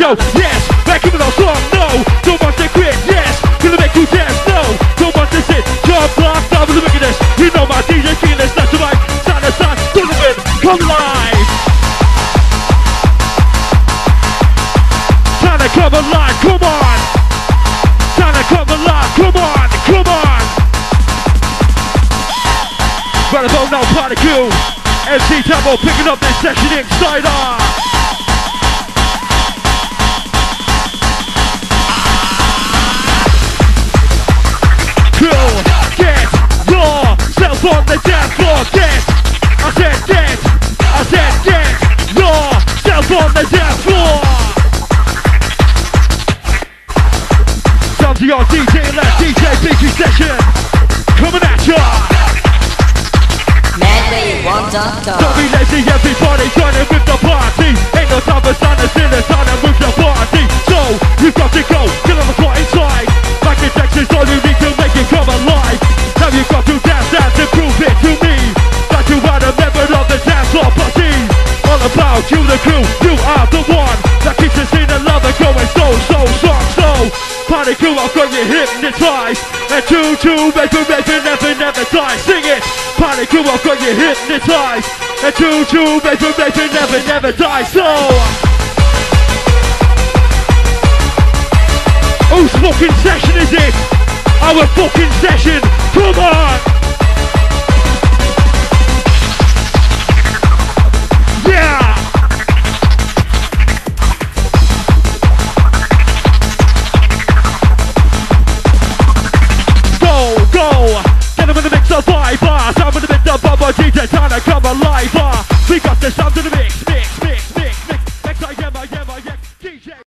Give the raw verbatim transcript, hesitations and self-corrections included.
no, yes. Back in with our song, no. Don't want to quit, yes. Gonna make you dance, no. Don't want to sit, jump, blast, down with the wickedness. You know my D J king, that's not right. Stand aside, Donovan, come live. Time to come alive, come on. Time to come alive, come on, come on. Right about now, Particle. M C Tabo picking up this session inside our Cool, get yourself on the dance floor, get, I said get, I said get yourself on the dance floor. Time to your D J left, D J B Q session, coming at ya. Don't be lazy, everybody joining with the party. Ain't no time for silence in the time and move your body. So, you've got to go, get on the floor inside. Like the Texas, all you need to make it come alive. Now you've got to dance, dance and prove it to me that you are a member of the dance floor party. All about you, the crew, you are the one that keeps us in the love and going so, so strong, so. Party crew, I've got you hypnotized. And two, two, raping, raping, never, never die. Sing it! Party crew, I've got you hypnotized. And two, two, raping, raping, never, never die. So, whose fucking session is it? Our fucking session. Come on!